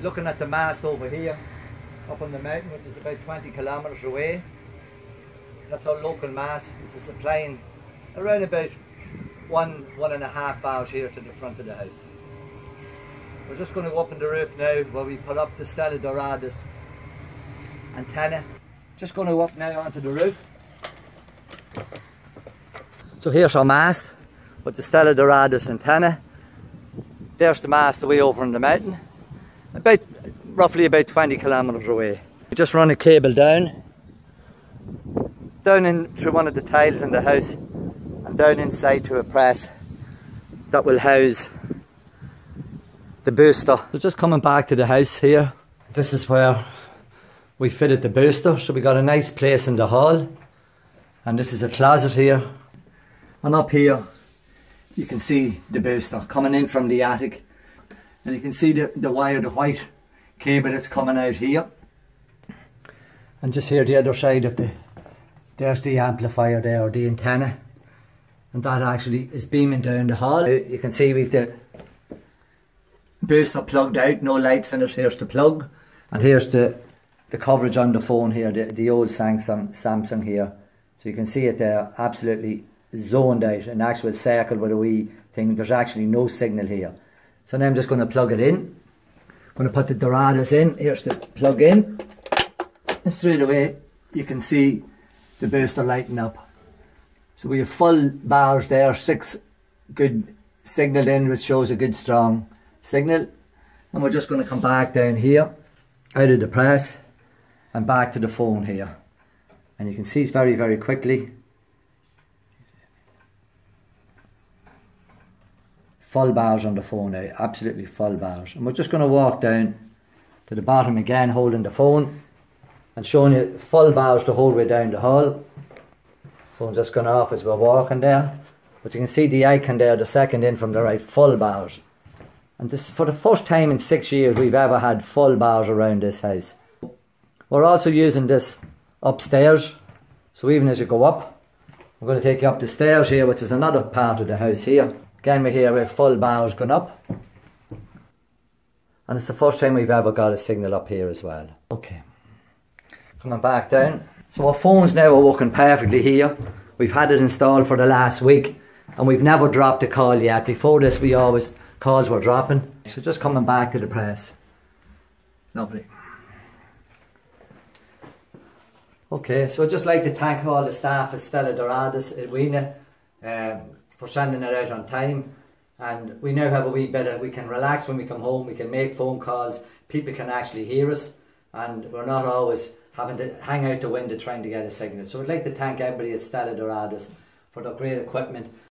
looking at the mast over here, up on the mountain, which is about 20 kilometres away. That's our local mast. It's supplying around about 1.5 bars here to the front of the house. We're just going to go up on the roof now where we put up the StellaDoradus antenna. Just going to go up now onto the roof. So here's our mast with the StellaDoradus antenna. There's the mast away over on the mountain, roughly about 20 kilometres away. We just run a cable down in through one of the tiles in the house and down inside to a press that will house the booster. So just coming back to the house here, this is where we fitted the booster. So we got a nice place in the hall, and this is a closet here, and up here you can see the booster coming in from the attic, and you can see the wire, the white cable that's coming out here, and just here the other side of there's the amplifier there, or the antenna, and that actually is beaming down the hall. You can see we've the booster plugged out, no lights in it. Here's the plug, and here's the coverage on the phone here, the old Samsung here. So you can see it there, absolutely zoned out, an actual circle with a wee thing. There's actually no signal here. So now I'm just going to plug it in. I'm going to put the Doradus in. Here's the plug in, and straight away you can see the booster lighting up. So we have full bars there, 6 good signal in, which shows a good strong signal. And we're just going to come back down here out of the press and back to the phone here, and you can see it's very, very quickly full bars on the phone now, absolutely full bars. And we're just going to walk down to the bottom again, holding the phone and showing you full bars the whole way down the hall. Phone's just gone off as we're walking there, but you can see the icon there, the second in from the right, full bars. And this, for the first time in 6 years we've ever had full bars around this house. We're also using this upstairs, so even as you go up, I'm going to take you up the stairs here, which is another part of the house here. Again, we're here with full bars going up, and it's the first time we've ever got a signal up here as well. Okay, coming back down. So our phones now are working perfectly here. We've had it installed for the last week, and we've never dropped a call yet. Before this, calls were dropping. So just coming back to the press. Lovely. Okay, so I'd just like to thank all the staff at StellaDoradus, Edwina, for sending it out on time. And we now have a wee bit of, we can relax when we come home, we can make phone calls, people can actually hear us, and we're not always having to hang out the window trying to get a signal. So I'd like to thank everybody at StellaDoradus for their great equipment